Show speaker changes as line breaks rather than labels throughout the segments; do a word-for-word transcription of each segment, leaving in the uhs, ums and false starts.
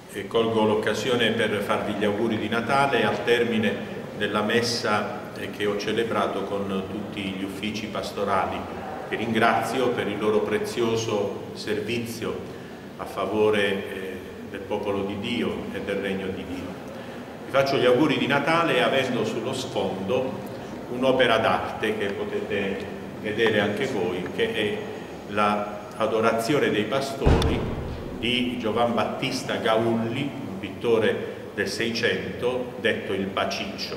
E colgo l'occasione per farvi gli auguri di Natale al termine della messa che ho celebrato con tutti gli uffici pastorali, che ringrazio per il loro prezioso servizio a favore del popolo di Dio e del regno di Dio. Vi faccio gli auguri di Natale avendo sullo sfondo un'opera d'arte che potete vedere anche voi, che è l'Adorazione dei Pastori di Giovan Battista Gaulli, un pittore del Seicento, detto il Baciccio.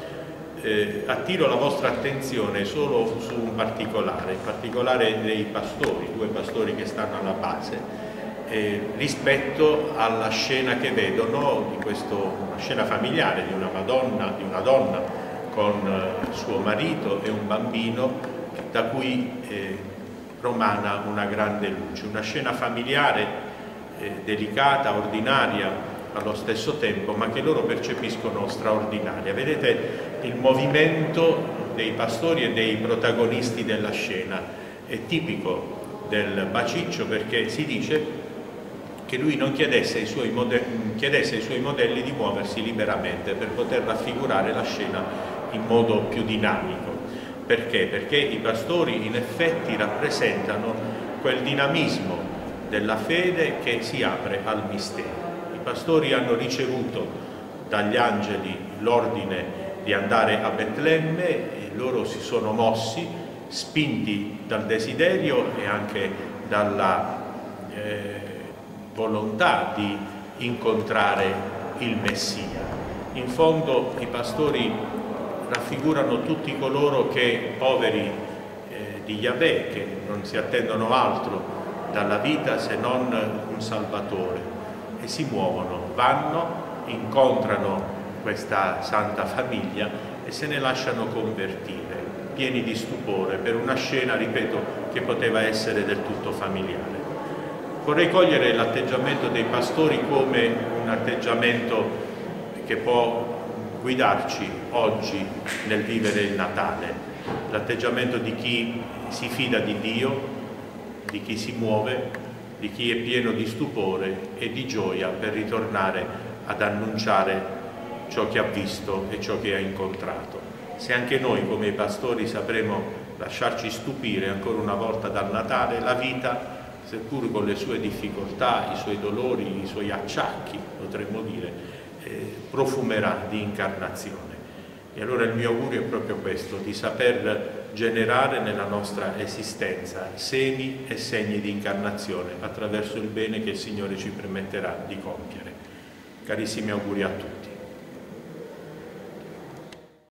Eh, attiro la vostra attenzione solo su un particolare, in particolare dei pastori, due pastori che stanno alla base, eh, rispetto alla scena che vedono, di questo, una scena familiare di una Madonna, di una donna con eh, suo marito e un bambino, da cui eh, promana una grande luce, una scena familiare eh, delicata, ordinaria allo stesso tempo, ma che loro percepiscono straordinaria. Vedete il movimento dei pastori e dei protagonisti della scena, è tipico del Baciccio, perché si dice che lui non chiedesse ai suoi modelli, chiedesse ai suoi modelli di muoversi liberamente per poter raffigurare la scena in modo più dinamico. Perché? Perché i pastori in effetti rappresentano quel dinamismo della fede che si apre al mistero. I pastori hanno ricevuto dagli angeli l'ordine di andare a Betlemme e loro si sono mossi, spinti dal desiderio e anche dalla eh, volontà di incontrare il Messia. In fondo i pastori raffigurano tutti coloro che, poveri eh, di Yahweh, che non si attendono altro dalla vita se non un Salvatore, e si muovono, vanno, incontrano questa santa famiglia e se ne lasciano convertire, pieni di stupore per una scena, ripeto, che poteva essere del tutto familiare. Vorrei cogliere l'atteggiamento dei pastori come un atteggiamento che può guidarci oggi nel vivere il Natale, l'atteggiamento di chi si fida di Dio, di chi si muove, di chi è pieno di stupore e di gioia per ritornare ad annunciare ciò che ha visto e ciò che ha incontrato. Se anche noi come i pastori sapremo lasciarci stupire ancora una volta dal Natale, la vita, seppur con le sue difficoltà, i suoi dolori, i suoi acciacchi, potremmo dire, eh, profumerà di incarnazione. E allora il mio augurio è proprio questo, di saper generare nella nostra esistenza semi e segni di incarnazione attraverso il bene che il Signore ci permetterà di compiere. Carissimi auguri a tutti.